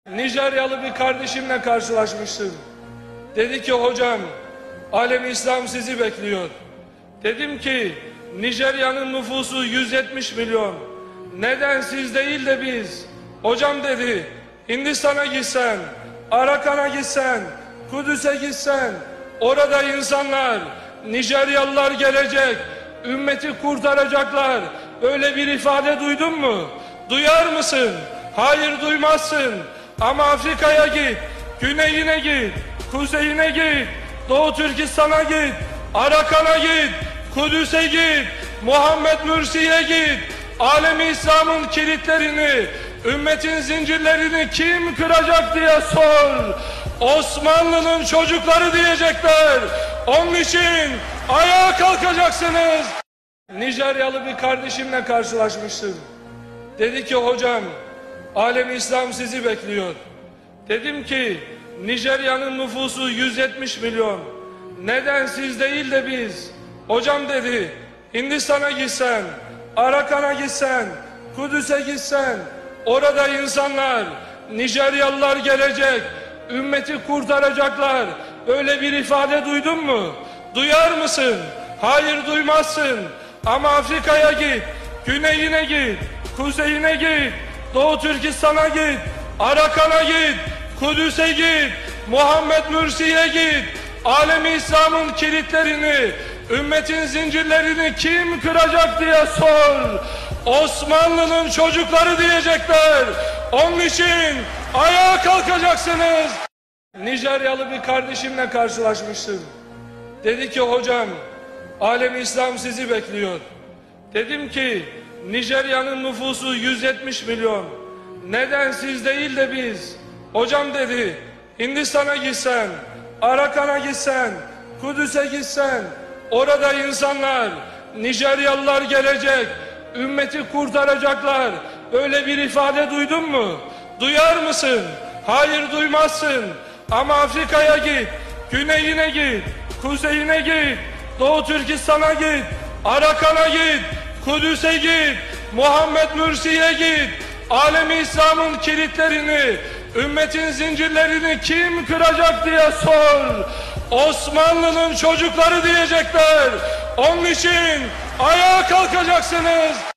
Nijeryalı bir kardeşimle karşılaşmıştım. Dedi ki hocam, alem İslam sizi bekliyor. Dedim ki Nijerya'nın nüfusu 170 milyon. Neden siz değil de biz? Hocam dedi, Hindistan'a gitsen, Arakan'a gitsen, Kudüs'e gitsen, orada insanlar, Nijeryalılar gelecek, ümmeti kurtaracaklar. Böyle bir ifade duydun mu? Duyar mısın? Hayır, duymazsın. Ama Afrika'ya git, güneyine git, kuzeyine git, Doğu Türkistan'a git, Arakan'a git, Kudüs'e git, Muhammed Mürsi'ye git. Alemi İslam'ın kilitlerini, ümmetin zincirlerini kim kıracak diye sor. Osmanlı'nın çocukları diyecekler. Onun için ayağa kalkacaksınız. Nijeryalı bir kardeşimle karşılaşmıştım. Dedi ki hocam, alem İslam sizi bekliyor. Dedim ki Nijerya'nın nüfusu 170 milyon. Neden siz değil de biz? Hocam dedi, Hindistan'a gitsen, Arakan'a gitsen, Kudüs'e gitsen, orada insanlar, Nijeryalılar gelecek, ümmeti kurtaracaklar. Öyle bir ifade duydun mu? Duyar mısın? Hayır, duymazsın. Ama Afrika'ya git, güneyine git, kuzeyine git, Doğu Türkistan'a git, Arakan'a git, Kudüs'e git, Muhammed Mürsi'ye git. Alemi İslam'ın kilitlerini, ümmetin zincirlerini kim kıracak diye sor. Osmanlı'nın çocukları diyecekler. Onun için ayağa kalkacaksınız. Nijeryalı bir kardeşimle karşılaşmıştım. Dedi ki hocam, alem İslam sizi bekliyor. Dedim ki Nijerya'nın nüfusu 170 milyon. Neden siz değil de biz? Hocam dedi, Hindistan'a gitsen, Arakan'a gitsen, Kudüs'e gitsen, orada insanlar, Nijeryalılar gelecek, ümmeti kurtaracaklar. Böyle bir ifade duydun mu? Duyar mısın? Hayır, duymazsın. Ama Afrika'ya git, güneyine git, kuzeyine git, Doğu Türkistan'a git, Arakan'a git, Kudüs'e git, Muhammed Mürsi'ye git. Alemi İslam'ın kilitlerini, ümmetin zincirlerini kim kıracak diye sor. Osmanlı'nın çocukları diyecekler. Onun için ayağa kalkacaksınız.